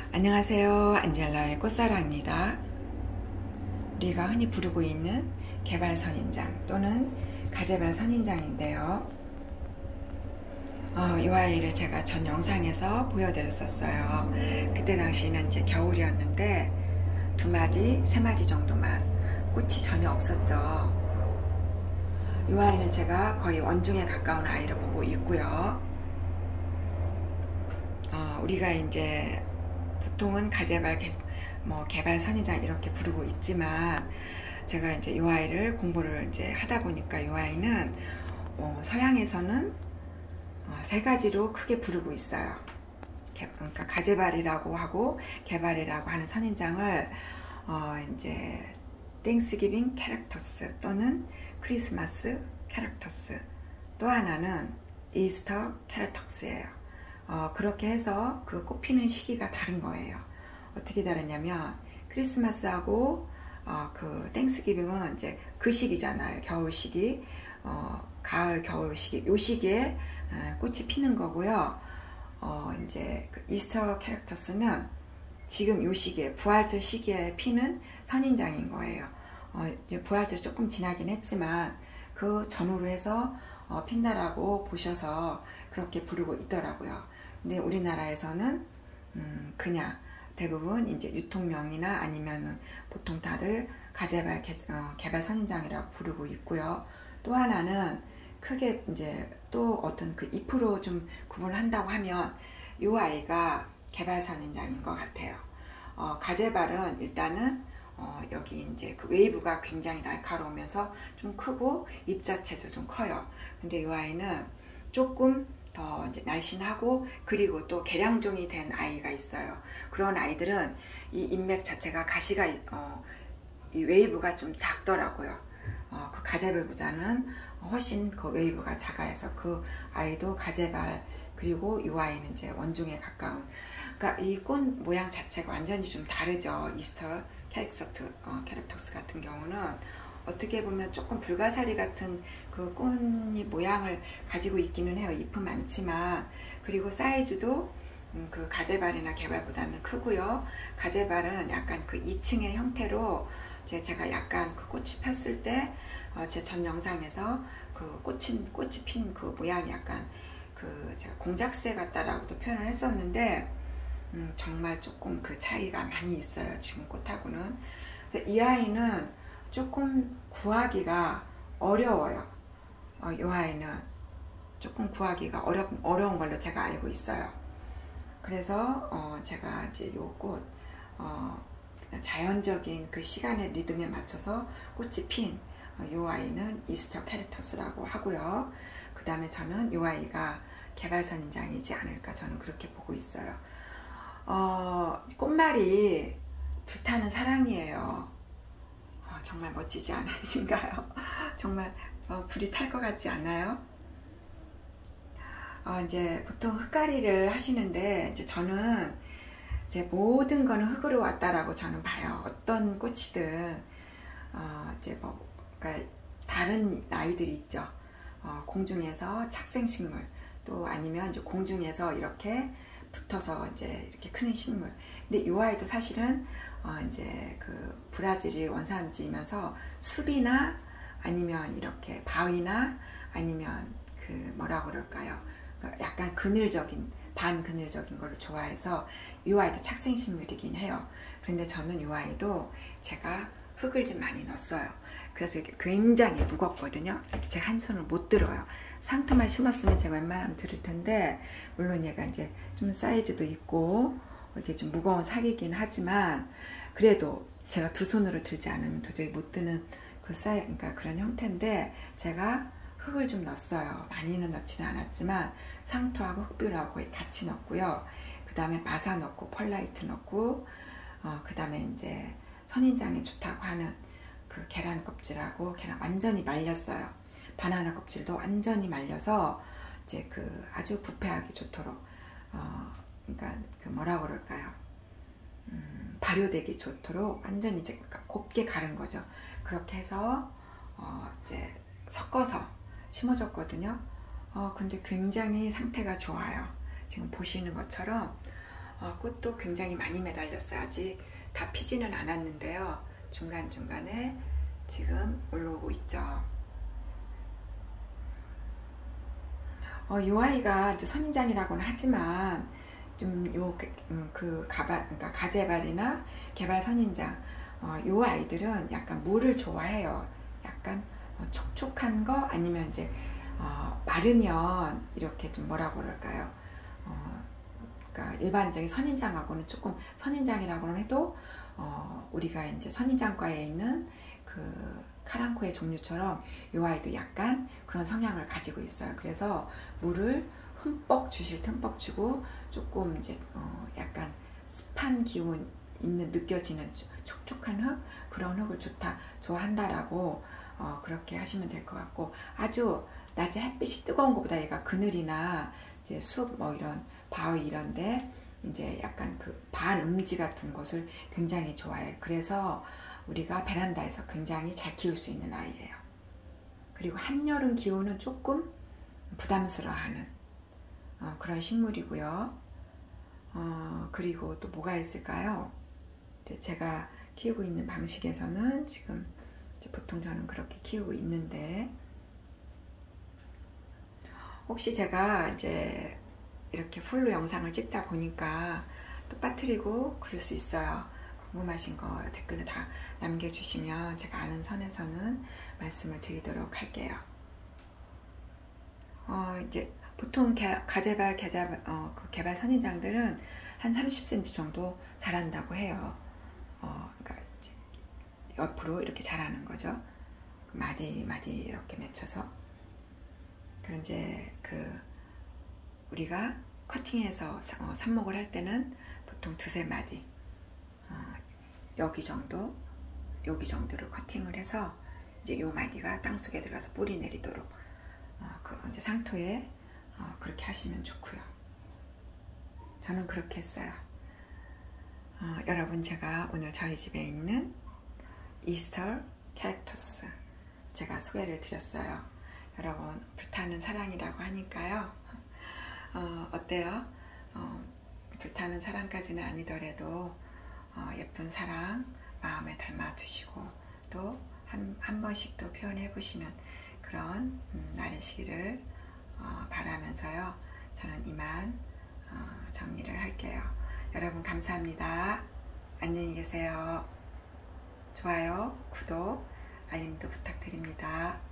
안녕하세요. 안젤라의 꽃사랑입니다. 우리가 흔히 부르고 있는 개발선인장 또는 가재발 선인장인데요. 이 아이를 제가 전 영상에서 보여드렸었어요. 그때 당시는 이제 겨울이었는데 2마디, 3마디 정도만 꽃이 전혀 없었죠. 이 아이는 제가 거의 원종에 가까운 아이를 보고 있고요. 우리가 이제 보통은 가재발 개발 선인장 이렇게 부르고 있지만 제가 이제 이 아이를 공부를 이제 하다 보니까 이 아이는 서양에서는 3가지로 크게 부르고 있어요. 그러니까 가재발이라고 하고 개발이라고 하는 선인장을 이제 땡스기빙 캐릭터스 또는 크리스마스 캐릭터스, 또 하나는 이스터 캐릭터스예요. 그렇게 해서 그 꽃피는 시기가 다른 거예요. 어떻게 다르냐면 크리스마스하고 그 땡스기빙은 이제 그 시기잖아요. 겨울 시기, 가을 겨울 시기, 요 시기에 꽃이 피는 거고요. 이제 그 이스터 캐릭터스는 지금 요 시기에 부활절 시기에 피는 선인장인 거예요. 이제 부활절 조금 지나긴 했지만 그 전후로 해서 핀다라고 보셔서 그렇게 부르고 있더라고요. 근데 우리나라에서는 그냥 대부분 이제 유통명이나 아니면은 보통 다들 가재발 개발 선인장이라고 부르고 있고요. 또 하나는 크게 이제 또 어떤 그 잎으로 좀 구분을 한다고 하면 이 아이가 개발 선인장인 것 같아요. 가재발은 일단은 여기 이제 그 웨이브가 굉장히 날카로우면서 좀 크고 잎 자체도 좀 커요. 근데 이 아이는 조금 더 이제 날씬하고 그리고 또 개량종이 된 아이가 있어요. 그런 아이들은 이 잎맥 자체가 가시가 이 웨이브가 좀 작더라고요. 그 가재발보다는 훨씬 그 웨이브가 작아서 그 아이도 가재발, 그리고 이 아이는 이제 원종에 가까운, 그러니까 이 꽃 모양 자체가 완전히 좀 다르죠. 이스터 캐릭터스 같은 경우는 어떻게 보면 조금 불가사리 같은 그 꽃잎 모양을 가지고 있기는 해요. 잎은 많지만. 그리고 사이즈도 그 가재발이나 개발보다는 크고요. 가재발은 약간 그 2층의 형태로 제가 약간 그 꽃이 폈을 때 제 전 영상에서 그 꽃이 핀 그 모양이 약간 그 제가 공작새 같다라고도 표현을 했었는데 정말 조금 그 차이가 많이 있어요. 지금 꽃하고는. 그래서 이 아이는 조금 구하기가 어려워요. 이 아이는 조금 구하기가 어려운 걸로 제가 알고 있어요. 그래서 제가 이제 요 꽃 자연적인 그 시간의 리듬에 맞춰서 꽃이 핀 이 아이는 이스터 캐릭터스라고 하고요. 그 다음에 저는 이 아이가 개발선인장이지 않을까, 저는 그렇게 보고 있어요. 꽃말이 불타는 사랑이에요. 정말 멋지지 않으신가요? 정말 불이 탈 것 같지 않아요? 이제 보통 흙가리를 하시는데 이제 저는 이제 모든 거는 흙으로 왔다라고 저는 봐요. 어떤 꽃이든 이제 그러니까 다른 아이들이 있죠. 공중에서 착생식물, 또 아니면 이제 공중에서 이렇게 붙어서 이제 이렇게 크는 식물. 근데 이 아이도 사실은 이제 그 브라질이 원산지면서 숲이나 아니면 이렇게 바위나 아니면 그 뭐라고 그럴까요? 그러니까 약간 그늘적인, 반그늘적인 거를 좋아해서 이 아이도 착생식물이긴 해요. 그런데 저는 이 아이도 제가 흙을 좀 많이 넣었어요. 그래서 이게 굉장히 무겁거든요. 제가 한 손을 못 들어요. 상토만 심었으면 제가 웬만하면 들을 텐데, 물론 얘가 이제 좀 사이즈도 있고 이게 좀 무거운 사기긴 하지만 그래도 제가 두 손으로 들지 않으면 도저히 못 드는 그러니까 그런 형태인데, 제가 흙을 좀 넣었어요. 많이는 넣지는 않았지만 상토하고 흙뷰하고 같이 넣었고요. 그 다음에 마사 넣고 펄라이트 넣고 그 다음에 이제 선인장에 좋다고 하는 그 계란 껍질하고, 계란 완전히 말렸어요. 바나나 껍질도 완전히 말려서 이제 그 아주 부패하기 좋도록 그러니까 그 뭐라 그럴까요? 발효되기 좋도록 완전히 이제 곱게 가른 거죠. 그렇게 해서 이제 섞어서 심어줬거든요. 근데 굉장히 상태가 좋아요. 지금 보시는 것처럼 꽃도 굉장히 많이 매달렸어요. 아직 다 피지는 않았는데요. 중간중간에 지금 올라오고 있죠. 이 아이가 이제 선인장이라고는 하지만 좀 그러니까 가재발이나 개발 선인장, 요 아이들은 약간 물을 좋아해요. 약간 촉촉한 거 아니면 이제 마르면 이렇게 좀 뭐라고 그럴까요? 그러니까 일반적인 선인장하고는 조금, 선인장이라고는 해도 우리가 이제 선인장과에 있는 그 카랑코의 종류처럼 이 아이도 약간 그런 성향을 가지고 있어요. 그래서 물을 흠뻑 주고 조금 이제 약간 습한 기운 있는 느껴지는 촉촉한 흙, 그런 흙을 좋아한다라고 그렇게 하시면 될 것 같고, 아주 낮에 햇빛이 뜨거운 것보다 얘가 그늘이나 이제 숲 뭐 이런 바위 이런데 이제 약간 그 반음지 같은 곳을 굉장히 좋아해요. 그래서 우리가 베란다에서 굉장히 잘 키울 수 있는 아이예요. 그리고 한여름 기온은 조금 부담스러워하는 그런 식물이고요. 그리고 또 뭐가 있을까요? 이제 제가 키우고 있는 방식에서는 지금 이제 보통 저는 그렇게 키우고 있는데, 혹시 제가 이제 이렇게 풀로 영상을 찍다 보니까 또 빠뜨리고 그럴 수 있어요. 궁금하신 거 댓글로 다 남겨주시면 제가 아는 선에서는 말씀을 드리도록 할게요. 이제 보통 가재발, 개발 선인장들은 한 30cm 정도 자란다고 해요. 그러니까 이제 옆으로 이렇게 자라는 거죠. 마디 이렇게 맺혀서. 그런 이제 우리가 커팅해서 삽목을 할 때는 보통 두세 마디, 여기 정도로 커팅을 해서 이제 요 마디가 땅속에 들어가서 뿌리 내리도록 이제 상토에 그렇게 하시면 좋고요. 저는 그렇게 했어요. 여러분, 제가 오늘 저희 집에 있는 이스터 캐릭터스 제가 소개를 드렸어요. 여러분, 불타는 사랑이라고 하니까요. 어때요? 불타는 사랑까지는 아니더라도 예쁜 사랑 마음에 담아 두시고 또 한 번씩 또 표현해 보시는 그런 날이시기를 바라면서요. 저는 이만 정리를 할게요. 여러분, 감사합니다. 안녕히 계세요. 좋아요, 구독, 알림도 부탁드립니다.